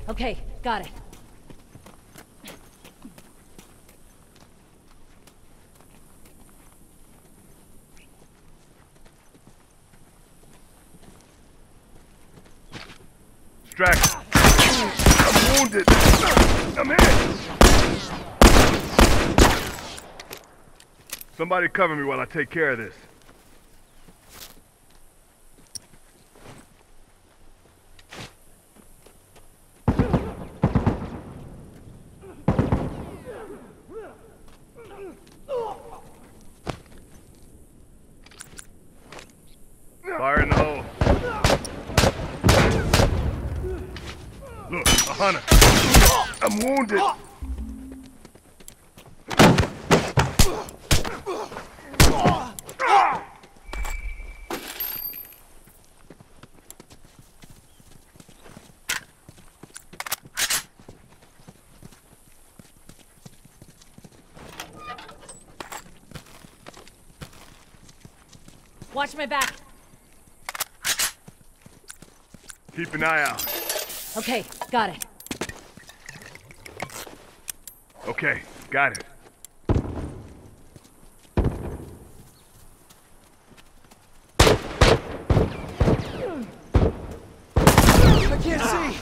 Okay, got it. Distract. I'm wounded. I'm hit. Somebody cover me while I take care of this. Fire in the hole. Look, a hunter. I'm wounded. Watch my back. Keep an eye out. Okay, got it. Okay, got it. I can't see!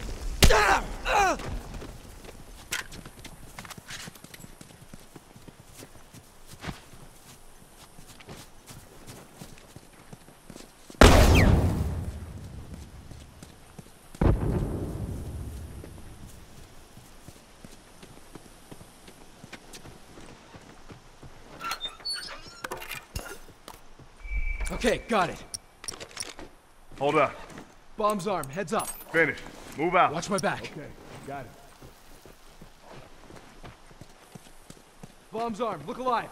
Okay, got it. Hold up. Bomb's arm, heads up. Finish. Move out. Watch my back. Okay, got it. Bomb's arm, look alive.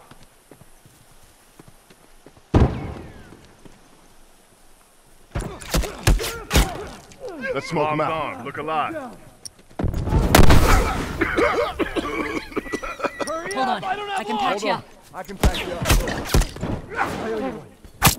Let's smoke him out. Look alive. Hurry Hold up! on, I don't have I can long. patch you up. I can patch you up. I owe you one.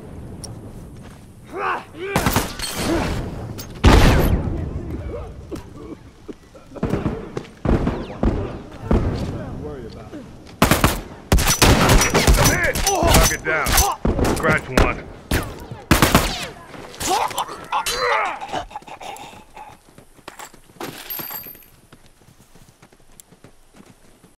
Worry about it. I'm hit. Knock it down. Scratch one.